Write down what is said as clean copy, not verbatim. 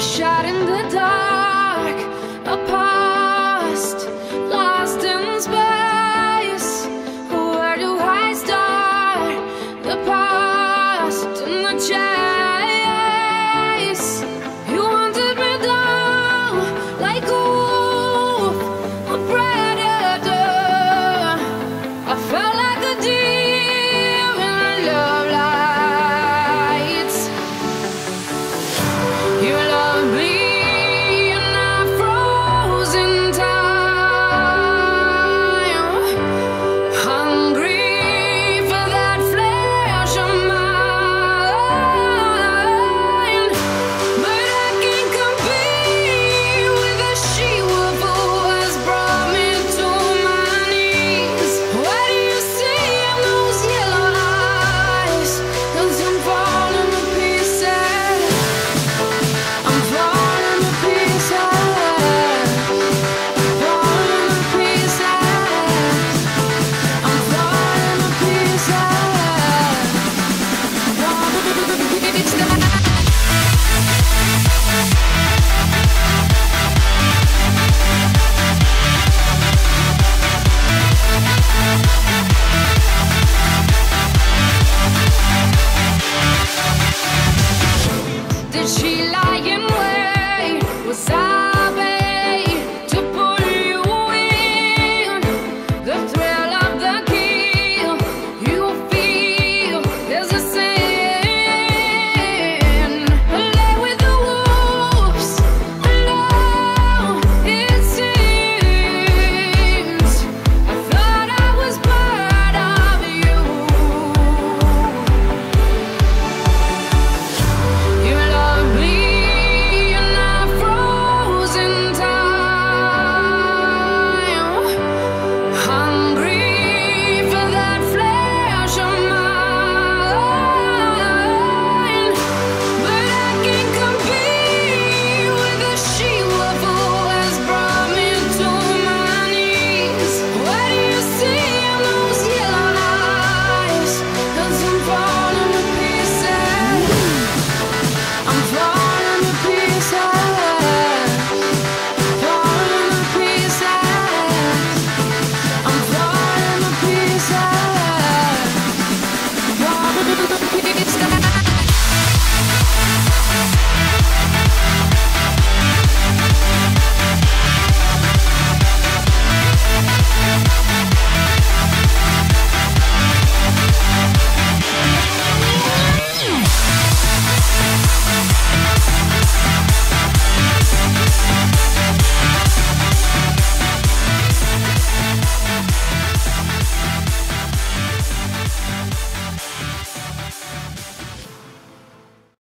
shot in the dark, a past lost in space. Where do I start? The past and the chase. You wanted me down like a wolf, a predator. I felt like a deer in love lights. You love me and I froze in time, hungry for that flesh of mine. But I can't compete with the she-wolf who has brought me to my knees. What do you see in those yellow eyes? 'Cause I'm falling to pieces. I'm falling to pieces. Falling to pieces. I'm falling to pieces. Did she lie?